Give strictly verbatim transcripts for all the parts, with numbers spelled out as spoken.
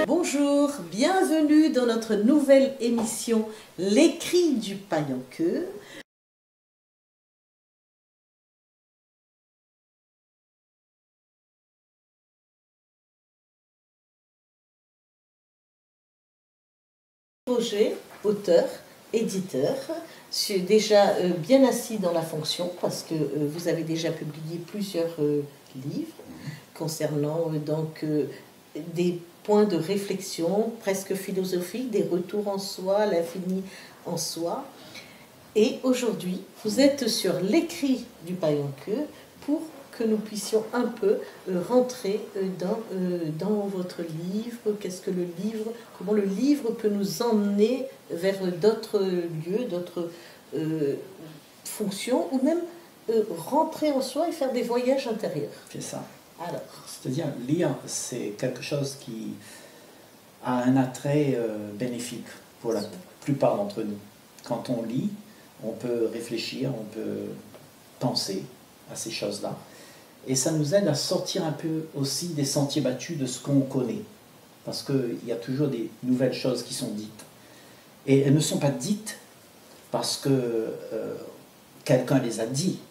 Bonjour, bienvenue dans notre nouvelle émission Les Cris du Paille en Queue. Projet, auteur, éditeur, je suis déjà euh, bien assis dans la fonction parce que euh, vous avez déjà publié plusieurs euh, livres concernant euh, donc euh, des points de réflexion presque philosophiques, des retours en soi, l'infini en soi. Et aujourd'hui, vous êtes sur l'écrit du Paille en Queue pour que nous puissions un peu euh, rentrer euh, dans, euh, dans votre livre. Qu'est-ce que le livre, comment le livre peut nous emmener vers d'autres lieux, d'autres euh, fonctions, ou même euh, rentrer en soi et faire des voyages intérieurs. C'est ça. Alors, c'est-à-dire, lire, c'est quelque chose qui a un attrait euh, bénéfique pour la plupart d'entre nous. Quand on lit, on peut réfléchir, on peut penser à ces choses-là. Et ça nous aide à sortir un peu aussi des sentiers battus de ce qu'on connaît. Parce qu'il y a toujours des nouvelles choses qui sont dites. Et elles ne sont pas dites parce que euh, quelqu'un les a dit,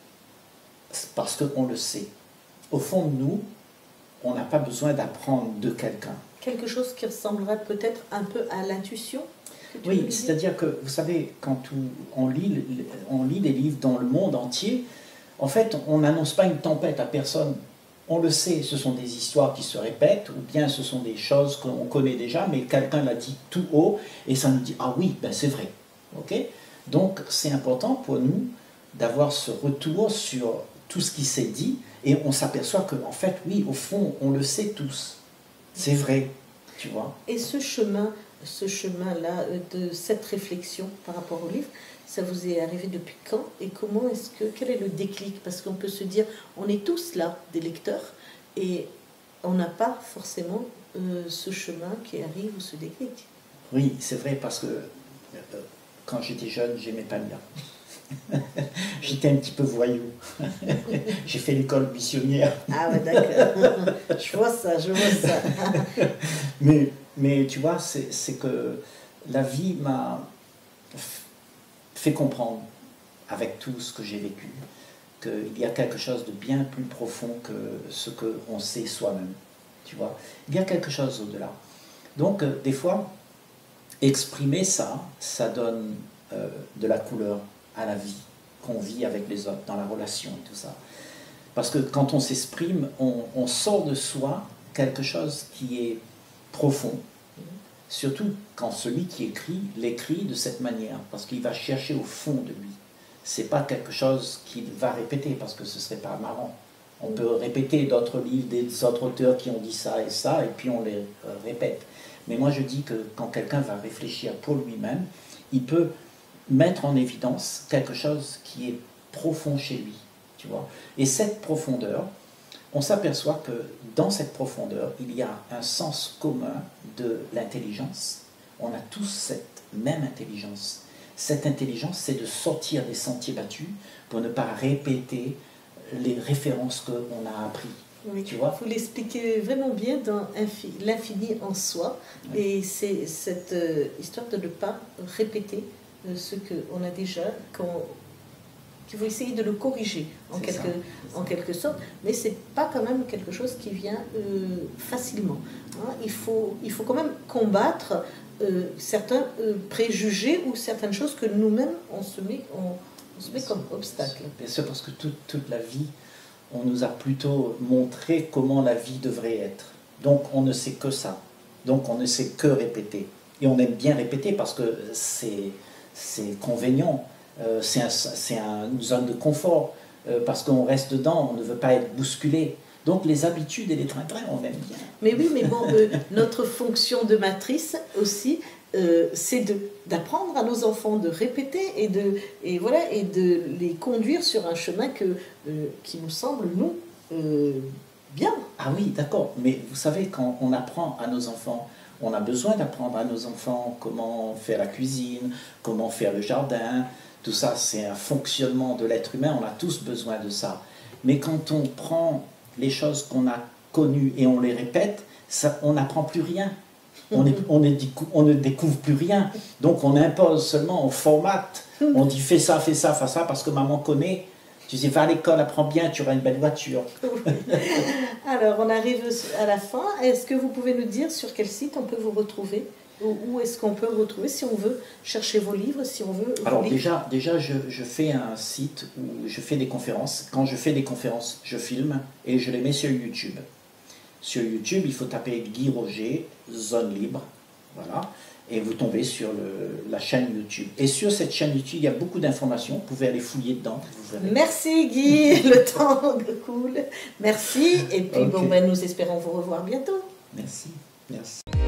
parce qu'on le sait. Au fond de nous, on n'a pas besoin d'apprendre de quelqu'un. Quelque chose qui ressemblerait peut-être un peu à l'intuition? Oui, c'est-à-dire que, vous savez, quand on lit, on lit des livres dans le monde entier, en fait, on n'annonce pas une tempête à personne. On le sait, ce sont des histoires qui se répètent, ou bien ce sont des choses qu'on connaît déjà, mais quelqu'un l'a dit tout haut, et ça nous dit « Ah oui, ben c'est vrai ». Okay. Donc, c'est important pour nous d'avoir ce retour sur tout ce qui s'est dit, et on s'aperçoit qu'en fait, oui, au fond, on le sait tous. C'est vrai, tu vois. Et ce chemin, ce chemin-là, de cette réflexion par rapport au livre, ça vous est arrivé depuis quand? Et comment est-ce que, quel est le déclic? Parce qu'on peut se dire, on est tous là, des lecteurs, et on n'a pas forcément euh, ce chemin qui arrive ou ce déclic. Oui, c'est vrai, parce que euh, quand j'étais jeune, j'aimais pas lire. J'étais un petit peu voyou. J'ai fait l'école missionnaire. Ah ouais, d'accord. Je vois ça, je vois ça. mais, mais tu vois, c'est que la vie m'a fait comprendre, avec tout ce que j'ai vécu, qu'il y a quelque chose de bien plus profond que ce qu'on sait soi-même. Tu vois, il y a quelque chose au-delà. Donc, euh, des fois, exprimer ça, ça donne euh, de la couleur à la vie qu'on vit avec les autres, dans la relation et tout ça. Parce que quand on s'exprime, on, on sort de soi quelque chose qui est profond, surtout quand celui qui écrit l'écrit de cette manière, parce qu'il va chercher au fond de lui. C'est pas quelque chose qu'il va répéter, parce que ce serait pas marrant. On peut répéter d'autres livres, des autres auteurs qui ont dit ça et ça, et puis on les euh, répète. Mais moi je dis que quand quelqu'un va réfléchir pour lui-même, il peut mettre en évidence quelque chose qui est profond chez lui, tu vois. Et cette profondeur, on s'aperçoit que dans cette profondeur, il y a un sens commun de l'intelligence. On a tous cette même intelligence. Cette intelligence, c'est de sortir des sentiers battus pour ne pas répéter les références qu'on a apprises. Oui, tu vois, vous l'expliquez vraiment bien dans l'infini en soi. Oui. Et c'est cette euh, histoire de ne pas répéter euh, ce qu'on a déjà, qu'on... qu'il faut essayer de le corriger en, quelque, ça, en quelque sorte, mais ce n'est pas quand même quelque chose qui vient euh, facilement. Hein. Il, faut, il faut quand même combattre euh, certains euh, préjugés ou certaines choses que nous-mêmes, on se met, on, on se met comme obstacle. Bien sûr, parce que toute, toute la vie, on nous a plutôt montré comment la vie devrait être. Donc on ne sait que ça. Donc on ne sait que répéter. Et on aime bien répéter parce que c'est convenient. Euh, c'est un, un, une zone de confort, euh, parce qu'on reste dedans, on ne veut pas être bousculé. Donc les habitudes et les trains-trains, on aime bien. Mais oui, mais bon, euh, notre fonction de matrice aussi, euh, c'est d'apprendre à nos enfants de répéter et de, et voilà, et de les conduire sur un chemin que, euh, qui nous semble, nous, euh, bien. Ah oui, d'accord, mais vous savez, quand on apprend à nos enfants, on a besoin d'apprendre à nos enfants comment faire la cuisine, comment faire le jardin. Tout ça, c'est un fonctionnement de l'être humain, on a tous besoin de ça. Mais quand on prend les choses qu'on a connues et on les répète, ça, on n'apprend plus rien. On, est, on, est, on ne découvre plus rien. Donc on impose seulement, on formate. On dit fais ça, fais ça, fais ça, parce que maman connaît. Tu dis va à l'école, apprends bien, tu auras une belle voiture. Oui. Alors on arrive à la fin. Est-ce que vous pouvez nous dire sur quel site on peut vous retrouver? Où est-ce qu'on peut vous retrouver si on veut chercher vos livres, si on veut... Alors déjà, déjà je, je fais un site où je fais des conférences. Quand je fais des conférences, je filme et je les mets sur YouTube. Sur YouTube, il faut taper Guy Roger, Zone Libre, voilà, et vous tombez sur le, la chaîne YouTube. Et sur cette chaîne YouTube, il y a beaucoup d'informations, vous pouvez aller fouiller dedans. Vous verrez. Merci Guy, le temps cool. Merci, et puis Okay. bon, ben, nous espérons vous revoir bientôt. Merci, merci.